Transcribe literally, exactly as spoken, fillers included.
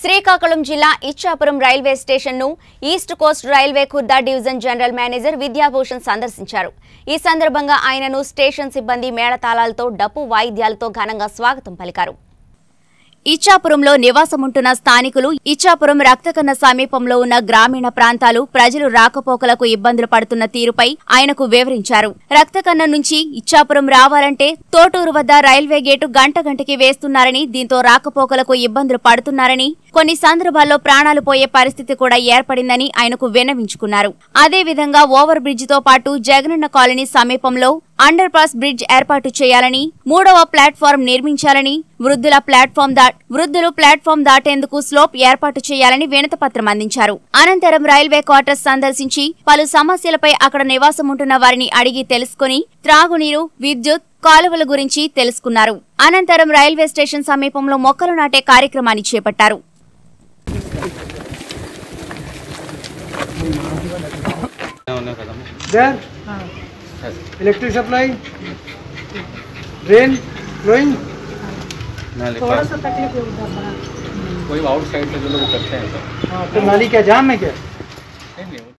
శ్రీకాకుళం జిల్లా Ichchapuram railway station ను East Coast Railway Khurda division general manager Vidyabhushan సందర్శించారు। ఈ సందర్భంగా ఆయనను స్టేషన్ సిబ్బంది మేళతాళాలతో డప్పు వాయిద్యాలతో ఘనంగా స్వాగతం పలికారు। ఇచ్చాపురంలో నివాసముంటున్న స్థానికులు ఇచ్చాపురం రక్తకన్న సమీపంలో ఉన్న గ్రామీణ ప్రాంతాలు ప్రజలు రాకపోకలకు ఇబ్బందులు పడుతున్న తీరుపై ఆయనకు వివరించారు। రక్తకన్న నుంచి ఇచ్చాపురం రావాలంటే తోటూరు వద్ద రైల్వే గేటు గంట గంటకి వేస్తున్నారని, దీంతో రాకపోకలకు ఇబ్బందులు పడుతున్నారని, కొన్ని సందర్భాల్లో ప్రాణాలు పోయే పరిస్థితి కూడా ఏర్పడిందని ఆయనకు విన్నవించుకున్నారు। అదేవిధంగా ఓవర్ బ్రిడ్జ్ తో పాటు జగనన్న కాలనీ సమీపంలో అండర్ పాస్ బ్రిడ్జ్ ఏర్పాటు చేయాలని, మూడవ ప్లాట్ఫారం నిర్మించాలని, వృద్ధుల ప్లాట్ఫామ్ దా వృద్ధులు ప్లాట్ఫామ్ దాటేందుకు స్లోప్ ఏర్పాటు చేయాలని వినతిపత్రం అందించారు। అనంతరం రైల్వే క్వార్టర్స్ సందర్శించి పలు సమస్యలపై అక్కడ నివాసం ఉంటున్న వారిని అడిగి తెలుసుకుని త్రాగునీరు, విద్యుత్, కాలువల గురించి తెలుసుకున్నారు। అనంతరం రైల్వే స్టేషన్ సమీపంలో మొక్కలు నాటే కార్యక్రమాన్ని చేపట్టారు। इलेक्ट्रिक सप्लाई, ड्रेन, फ्लोइंग, थोड़ा सा तकलीफ होता है। कोई आउटसाइड से जो लोग करते हैं सर। हाँ, तो नाली क्या जाम है क्या?